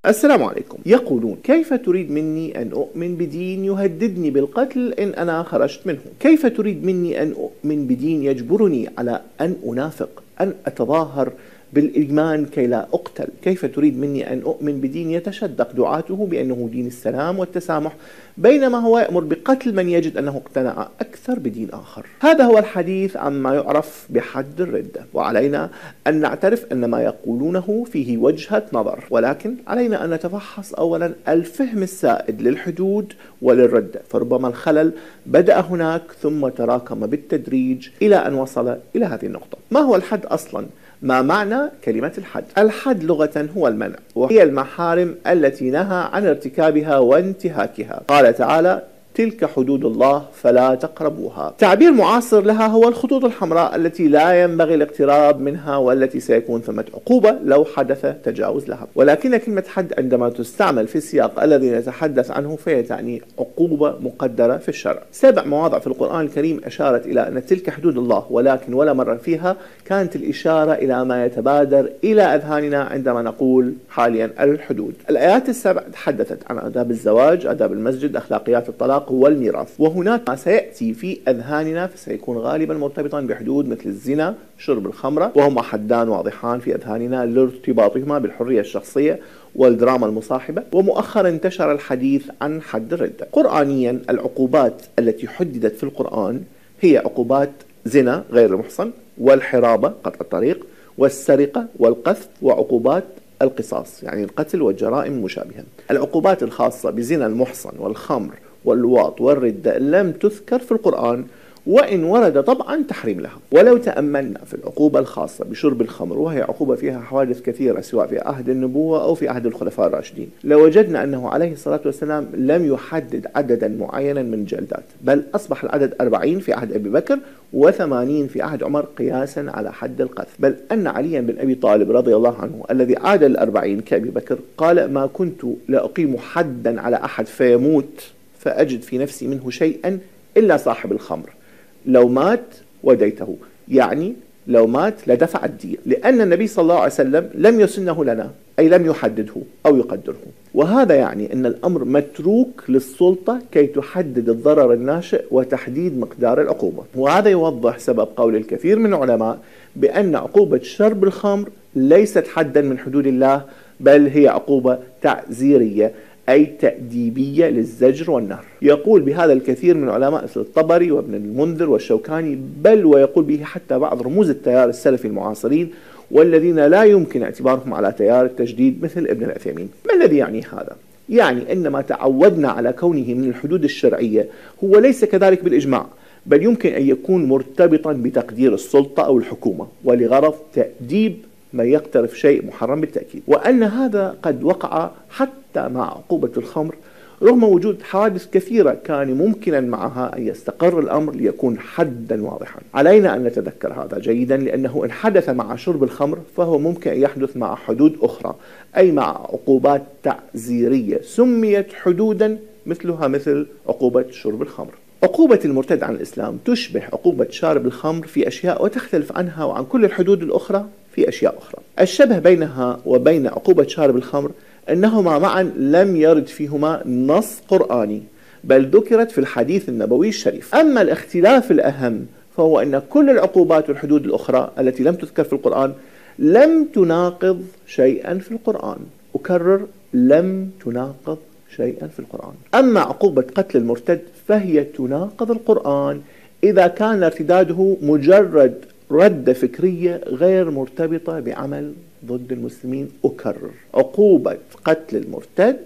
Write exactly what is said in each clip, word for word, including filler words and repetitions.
السلام عليكم. يقولون: كيف تريد مني أن أؤمن بدين يهددني بالقتل إن أنا خرجت منه؟ كيف تريد مني أن أؤمن بدين يجبرني على أن أنافق، أن أتظاهر بالإيمان كي لا أقتل؟ كيف تريد مني أن أؤمن بدين يتشدق دعاته بأنه دين السلام والتسامح، بينما هو يأمر بقتل من يجد أنه اقتنع أكثر بدين آخر؟ هذا هو الحديث عما يعرف بحد الردة، وعلينا أن نعترف أن ما يقولونه فيه وجهة نظر، ولكن علينا أن نتفحص أولا الفهم السائد للحدود وللردة، فربما الخلل بدأ هناك ثم تراكم بالتدريج إلى أن وصل إلى هذه النقطة. ما هو الحد أصلا؟ ما معنى كلمة الحد؟ الحد لغة هو المنع، وهي المحارم التي نهى عن ارتكابها وانتهاكها. قال تعالى: تلك حدود الله فلا تقربوها. تعبير معاصر لها هو الخطوط الحمراء التي لا ينبغي الاقتراب منها، والتي سيكون ثمة عقوبة لو حدث تجاوز لها. ولكن كلمة حد عندما تستعمل في السياق الذي نتحدث عنه فهي تعني عقوبة مقدرة في الشرع. سبع مواضع في القرآن الكريم أشارت إلى أن تلك حدود الله، ولكن ولا مرة فيها كانت الإشارة إلى ما يتبادر إلى أذهاننا عندما نقول حاليا الحدود. الآيات السبع تحدثت عن آداب الزواج، آداب المسجد، أخلاقيات الطلاق والميراث، وهناك ما سيأتي في أذهاننا فسيكون غالبا مرتبطا بحدود مثل الزنا، شرب الخمرة، وهما حدان واضحان في أذهاننا لارتباطهما بالحرية الشخصية والدراما المصاحبة. ومؤخرا انتشر الحديث عن حد الردة. قرآنيا العقوبات التي حددت في القرآن هي عقوبات زنا غير المحصن، والحرابة قطع الطريق، والسرقة، والقذف، وعقوبات القصاص يعني القتل والجرائم المشابهة. العقوبات الخاصة بزنا المحصن والخمر واللواط والردة لم تذكر في القرآن، وإن ورد طبعا تحريم لها. ولو تأملنا في العقوبة الخاصة بشرب الخمر، وهي عقوبة فيها حوادث كثيرة سواء في عهد النبوة أو في عهد الخلفاء الراشدين، لوجدنا أنه عليه الصلاة والسلام لم يحدد عددا معينا من الجلدات، بل أصبح العدد أربعين في عهد أبي بكر وثمانين في عهد عمر قياسا على حد القذف. بل أن عليا بن أبي طالب رضي الله عنه الذي عاد الأربعين كأبي بكر قال: ما كنت لأقيم حدا على أحد فيموت فأجد في نفسي منه شيئا إلا صاحب الخمر، لو مات وديته، يعني لو مات لدفع الدية، لأن النبي صلى الله عليه وسلم لم يسنه لنا، أي لم يحدده أو يقدره. وهذا يعني أن الأمر متروك للسلطة كي تحدد الضرر الناشئ وتحديد مقدار العقوبة. وهذا يوضح سبب قول الكثير من العلماء بأن عقوبة شرب الخمر ليست حدا من حدود الله، بل هي عقوبة تعزيرية، أي تأديبية للزجر والنهر. يقول بهذا الكثير من علماء مثل الطبري وابن المنذر والشوكاني، بل ويقول به حتى بعض رموز التيار السلفي المعاصرين، والذين لا يمكن اعتبارهم على تيار التجديد مثل ابن العثيمين. ما الذي يعني هذا؟ يعني أن ما تعودنا على كونه من الحدود الشرعية هو ليس كذلك بالإجماع، بل يمكن أن يكون مرتبطا بتقدير السلطة أو الحكومة ولغرض تأديب من يقترف شيء محرم بالتأكيد. وأن هذا قد وقع حتى مع عقوبة الخمر، رغم وجود حوادث كثيرة كان ممكنا معها أن يستقر الأمر ليكون حدا واضحا. علينا أن نتذكر هذا جيدا، لأنه إن حدث مع شرب الخمر فهو ممكن أن يحدث مع حدود أخرى، أي مع عقوبات تعزيرية سميت حدودا مثلها مثل عقوبة شرب الخمر. عقوبة المرتد عن الإسلام تشبه عقوبة شارب الخمر في أشياء، وتختلف عنها وعن كل الحدود الأخرى في أشياء أخرى. الشبه بينها وبين عقوبة شارب الخمر أنهما معا لم يرد فيهما نص قرآني، بل ذكرت في الحديث النبوي الشريف. أما الاختلاف الأهم فهو أن كل العقوبات والحدود الأخرى التي لم تذكر في القرآن لم تناقض شيئا في القرآن. أكرر: لم تناقض شيئا في القرآن. أما عقوبة قتل المرتد فهي تناقض القرآن إذا كان ارتداده مجرد ردة فكرية غير مرتبطة بعمل ضد المسلمين. أكرر: عقوبة قتل المرتد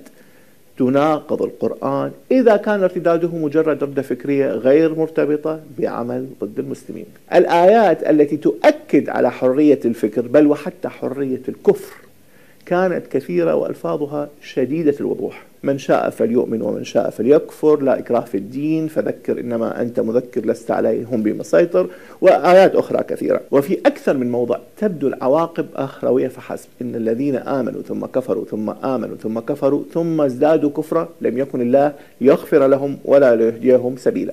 تناقض القرآن إذا كان ارتداده مجرد ردة فكرية غير مرتبطة بعمل ضد المسلمين. الآيات التي تؤكد على حرية الفكر بل وحتى حرية الكفر كانت كثيرة وألفاظها شديدة الوضوح: من شاء فليؤمن ومن شاء فليكفر، لا إكراه في الدين، فذكر إنما أنت مذكر لست عليهم بمسيطر، وآيات أخرى كثيرة. وفي أكثر من موضع تبدو العواقب أخروية فحسب: إن الذين آمنوا ثم كفروا ثم آمنوا ثم كفروا ثم ازدادوا كفرا لم يكن الله ليغفر لهم ولا ليهديهم سبيلا.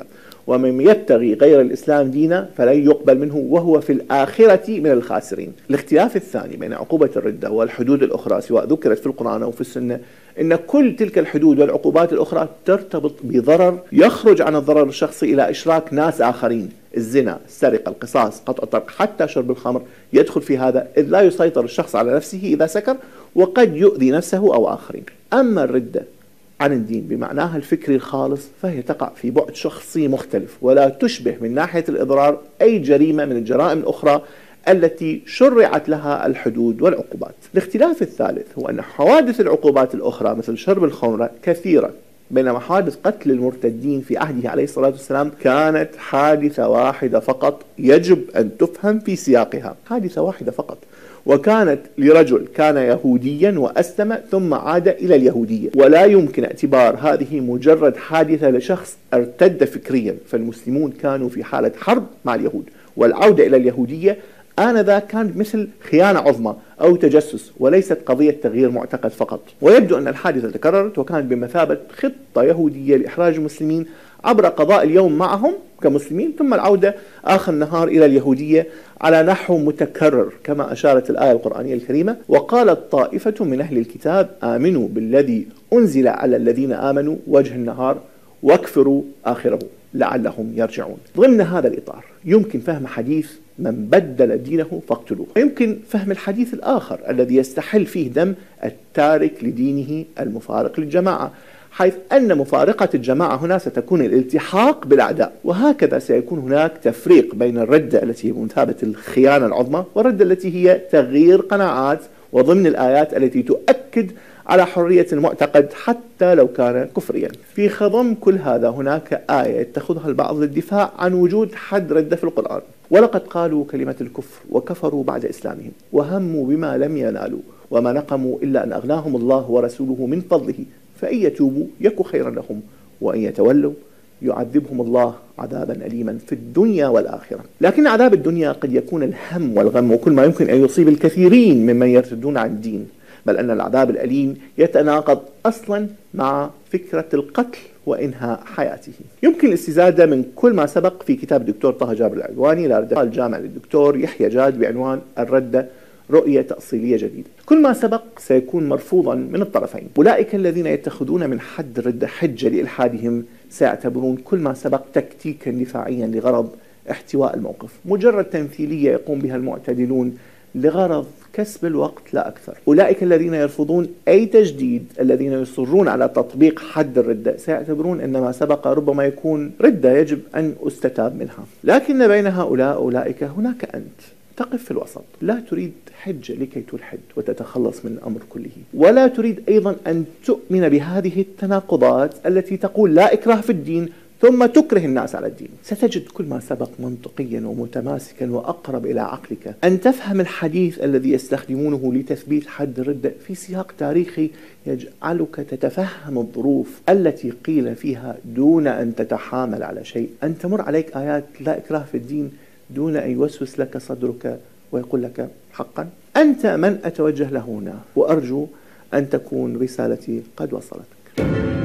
ومن يبتغي غير الإسلام دينا فلن يقبل منه وهو في الآخرة من الخاسرين. الاختلاف الثاني بين عقوبة الردة والحدود الأخرى سواء ذكرت في القرآن أو في السنة إن كل تلك الحدود والعقوبات الأخرى ترتبط بضرر يخرج عن الضرر الشخصي إلى إشراك ناس آخرين. الزنا، السرقة، القصاص، قطع الطرق، حتى شرب الخمر يدخل في هذا، إذ لا يسيطر الشخص على نفسه إذا سكر وقد يؤذي نفسه أو آخرين. أما الردة عن الدين بمعناها الفكري الخالص فهي تقع في بعد شخصي مختلف ولا تشبه من ناحية الإضرار أي جريمة من الجرائم الأخرى التي شرعت لها الحدود والعقوبات. الاختلاف الثالث هو أن حوادث العقوبات الأخرى مثل شرب الخمر كثيرة، بينما حوادث قتل المرتدين في عهده عليه الصلاة والسلام كانت حادثة واحدة فقط يجب أن تفهم في سياقها، حادثة واحدة فقط، وكانت لرجل كان يهوديا وأسلم ثم عاد إلى اليهودية، ولا يمكن اعتبار هذه مجرد حادثة لشخص ارتد فكريا، فالمسلمون كانوا في حالة حرب مع اليهود، والعودة إلى اليهودية آنذاك كان مثل خيانة عظمى أو تجسس وليست قضية تغيير معتقد فقط. ويبدو أن الحادثة تكررت وكانت بمثابة خطة يهودية لإحراج المسلمين عبر قضاء اليوم معهم كمسلمين ثم العودة آخر النهار إلى اليهودية على نحو متكرر كما أشارت الآية القرآنية الكريمة: وقالت طائفة من أهل الكتاب آمنوا بالذي أنزل على الذين آمنوا وجه النهار واكفروا آخره لعلهم يرجعون. ضمن هذا الإطار يمكن فهم حديث من بدل دينه فاقتلوه، ويمكن فهم الحديث الآخر الذي يستحل فيه دم التارك لدينه المفارق للجماعة، حيث أن مفارقة الجماعة هنا ستكون الالتحاق بالأعداء، وهكذا سيكون هناك تفريق بين الردة التي هي بمثابة الخيانة العظمى والردة التي هي تغيير قناعات، وضمن الآيات التي تؤكد على حرية المعتقد حتى لو كان كفريا. في خضم كل هذا هناك آية يتخذها البعض للدفاع عن وجود حد ردة في القرآن: ولقد قالوا كلمة الكفر وكفروا بعد إسلامهم وهموا بما لم ينالوا وما نقموا إلا أن أغناهم الله ورسوله من فضله فإن يتوبوا يك خيرا لهم وإن يتولوا يعذبهم الله عذابا أليما في الدنيا والآخرة. لكن عذاب الدنيا قد يكون الهم والغم وكل ما يمكن أن يصيب الكثيرين ممن يرتدون عن الدين، بل أن العذاب الأليم يتناقض أصلا مع فكرة القتل وإنهاء حياته. يمكن الاستزادة من كل ما سبق في كتاب الدكتور طه جابر العدواني لردة الجامع للدكتور يحيى جاد بعنوان الردة رؤية تأصيلية جديدة. كل ما سبق سيكون مرفوضا من الطرفين. أولئك الذين يتخذون من حد الردة حجة لإلحادهم سيعتبرون كل ما سبق تكتيكا دفاعيا لغرض احتواء الموقف، مجرد تمثيلية يقوم بها المعتدلون لغرض كسب الوقت لا أكثر. أولئك الذين يرفضون أي تجديد، الذين يصرون على تطبيق حد الردة، سيعتبرون أن ما سبق ربما يكون ردة يجب أن أستتاب منها. لكن بين هؤلاء أولئك هناك أنت تقف في الوسط، لا تريد حجة لكي تلحد وتتخلص من الأمر كله، ولا تريد أيضا أن تؤمن بهذه التناقضات التي تقول لا إكراه في الدين ثم تكره الناس على الدين. ستجد كل ما سبق منطقيا ومتماسكا وأقرب إلى عقلك أن تفهم الحديث الذي يستخدمونه لتثبيت حد الردة في سياق تاريخي يجعلك تتفهم الظروف التي قيل فيها دون أن تتحامل على شيء، أن تمر عليك آيات لا إكراه في الدين دون أن يوسوس لك صدرك ويقول لك حقا أنت من أتوجه له هنا، وأرجو أن تكون رسالتي قد وصلتك.